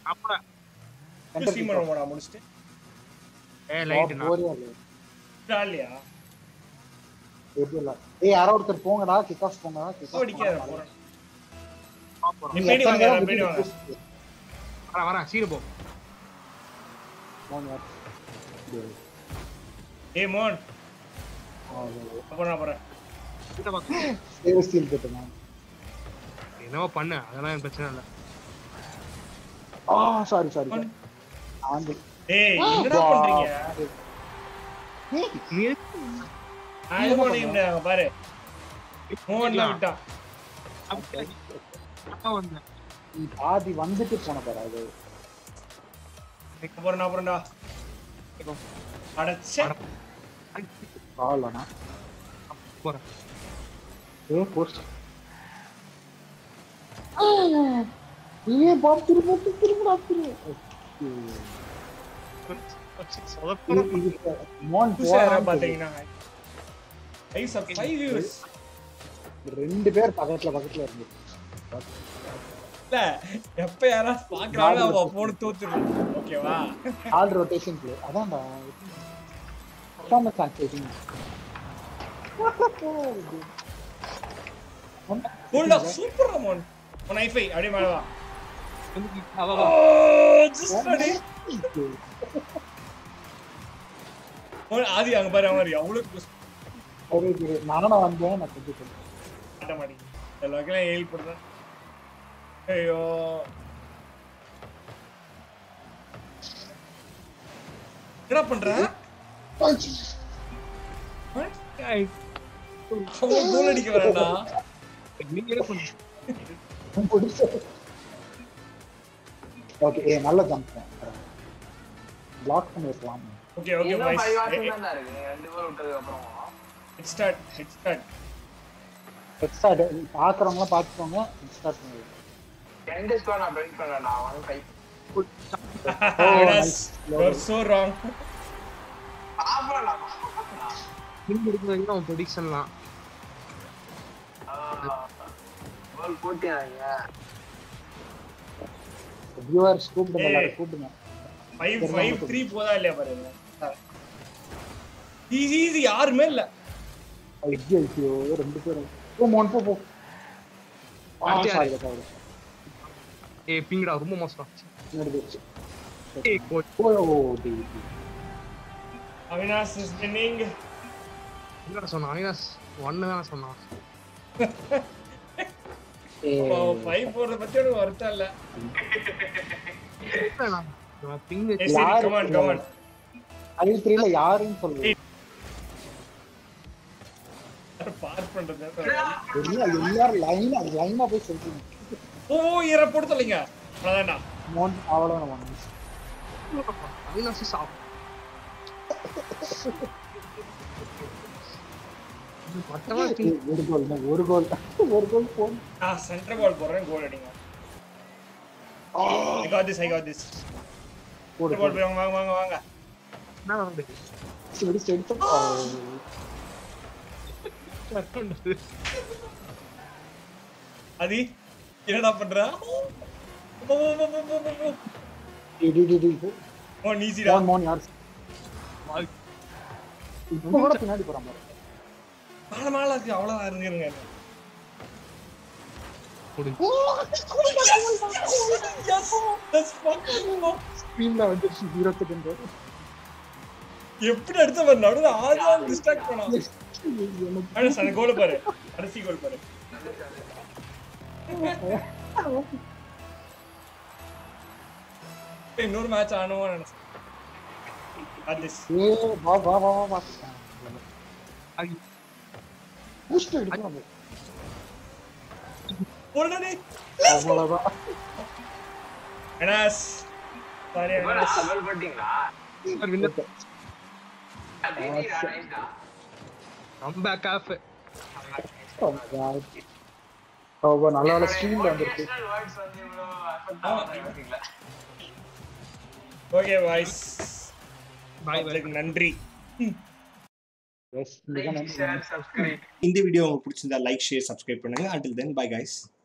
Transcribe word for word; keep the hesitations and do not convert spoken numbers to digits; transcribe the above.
அப்படா stream பண்ண போடா முடிச்சிட்டு ஏ லைட் நான் ஜாலியா எப்படில ஏய் யாரோ ஒருத்தர் போங்கடா கிக் ஆஃப் போங்கடா கிக் ஆஃப் ஓடிக்காத போறேன் பாப்போம் நீ வாங்க பேடி வாங்க வர வர சீடு போ மோன் ஏய் மோன் போறா போறா கிட்ட வா சேவ் ஸ்டீல் கட்டமா என்னவோ பண்ணு அதெல்லாம் எனக்கு பிரச்சனை இல்ல ஆ சாரி சாரி ஆந்து ஏய் என்னடா பண்றீங்க நீ ஆளு போனீங்க பாரு மோன்ல விட்டா அப்பா வந்த நீ பாதி வந்துட்டு போன பாரு அது போறேன் நான் போறேன்டா அடச்சே காலனா போறேன் ஏ போஸ்ட் ஏ பாப் திரும்ப திரும்ப திரும்ப மோன் புஷரா பாத்தீங்கன்னா ஐ சப் ஃபைவ் வியூஸ் ரெண்டு பேர் பக்கத்துல பக்கத்துல இருந்து இல்ல எப்ப யாரா பாக்குறாங்க அவ போடு தோத்துறோம் ஓகேவா ஆல் ரொட்டேஷன் ப்ளே அதான்டா performance activity gold off super மோன் ஒன் ஐ ஃபைவ் அப்படியே மேல வா அவ வா ஜஸ்ட் ரெடி மோன் ஆதி அங்க பாரு அவன் எவ்வளவு ஒரு நானும் வந்தேன் நான் கொஞ்சம் அட மாடி எல்லாருக்கும் ஹெல்ப் பண்றேன் ஐயோ என்ன பண்ற அவன் கோல் அடிக்க வரடா நீங்க என்ன பண்ணு ஓகே ஏ நல்ல ஜம்ப் பிளாக் பண்ணி வைக்கலாம் ஓகே ஓகே பாய்ஸ் தான் இருக்கு நீங்க ரெண்டு பேரும் விட்டதுக்கு அப்புறம் head start head start extra பாக்குறவங்க பாத்துக்கோங்க ஸ்டார்ட் பண்ணுங்க ரெண்டு ஸ்கோர் நான் பிரிண்ட் பண்ணேன்டா one five you are so wrong ஆப்ரா நீங்க எடுக்குறீங்க உன் ப்ரெடிக்ஷன்லாம் கோல் போட்டியாங்க வியூவர்ஸ் கூப்பிடுங்க கூப்பிடுங்க five five three போதா இல்லையா பாருங்க ஈஸி ஈஸி யாருமே இல்ல ஐயோ ஐயோ ரெண்டு பேரும் போ மோன் போ போ ஆ சாரி சாரி ஏ பிங்கடா ரொம்ப மோசமா நடுச்சு ஏ கோச் ஓ டி அவினாஷ் இஸ் வின்னிங் என்னடா சொன்னா அவினாஷ் ஒன்னு தான் சொன்னான் ஏ five போறத பத்தி ஒரு வருத்தம் இல்ல நான் பிங் ஏ சரி come on come on I three ல யாருன்னு சொல்லுங்க பாஸ் பண்றது இல்ல எல்லாரும் லைன் அது லைனா போய் சொல்றீங்க ஓ இர போட்டு தள்ளிங்க அதான்டா மோன் அவ்வளவு நான் அவினாஷ் சாப் பட்டவா ஒரு கோல் ஒரு கோல் ஒரு கோல் போன் நான் சென்டர் பால் போறேன் கோல் அடிங்க I got this I got this போடு பால் வாங்க வாங்க வாங்க வாங்க நான் வந்து சரி சரி அதி என்னடா பண்றா ஓ ஓ ஓ ஓ டி டி டி ஓ நீசிடா மோன் மோன் யார் இப்போ கூட பின்னாடி போறான் பாரு மால மால இருக்கு அவ்வளவு இருங்க போடு yes that's fucking ஸ்கிரீன்ல வந்து zero செகண்ட் எப்படி அடுத்து வர நடுவுல ஆஜா டிஸ்ட்ராக்ட் பண்ணா அட சன கோல் பாரு கடைசி கோல் பாரு இன்னொரு மேட்ச் ஆனோன்னு நினைச்சேன் அதிஸ் ஏ வா வா வா வா ஐ பூஸ்ட் எடுக்கணும் போடுடா அவ்வளவுதான் அனாஸ் சாரி அனாஸ் கோல் போட்டீங்களா வின்னர் அப்படிடா ரைட்டா கம் பேக் ஆஃப் ஓ நல்ல நல்ல ஸ்ட்ரீம்ல வந்திருக்கு வேர்ட்ஸ் வந்து இவ்வளவு அஃபெக்ட் ஆகுதுங்களா ஓகே பாய்ஸ் பை பை நன்றி எஸ் மிக நன்றி ஷேர் சப்ஸ்கிரைப் இந்த வீடியோ உங்களுக்கு பிடிச்சிருந்தா லைக் ஷேர் சப்ஸ்கிரைப் பண்ணுங்க until then bye guys